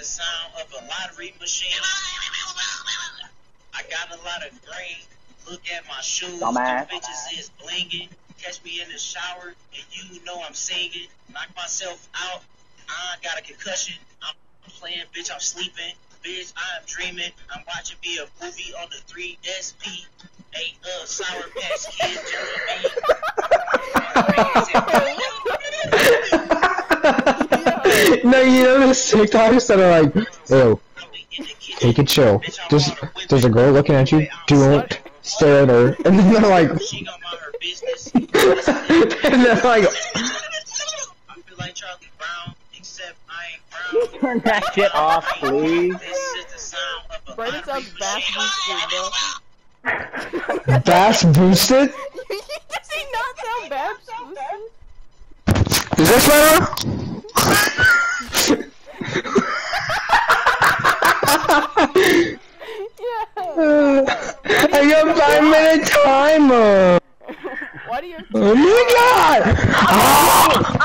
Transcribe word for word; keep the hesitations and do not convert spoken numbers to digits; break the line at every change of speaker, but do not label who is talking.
sound of a lottery machine. I got a lot of green. Look at my shoes.
Dumbass.
The bitches is blinging. Catch me in the shower, and you know I'm singing. Knock myself out. I got a concussion. I'm playing, bitch. I'm sleeping. Bitch, I'm dreaming. I'm watching me a movie on the three S P. A uh, Sour Patch Kid jelly bean.
No, you know those TikToks that are like, "Ew, take it chill. There's, there's a girl looking at you. Don't stare at her." And then they're like,
She gonna mind her business.
and they're like,
I feel like Charlie Brown, except I ain't brown.
Turn that shit off, please.
This is the sound of a
Brandon sounds bass boosted, bro.
"Bass boosted."
Does he not sound bass boosted?
Is this better?
Yeah.
I got five minute timer.
Why do you?
Oh my god! Ah!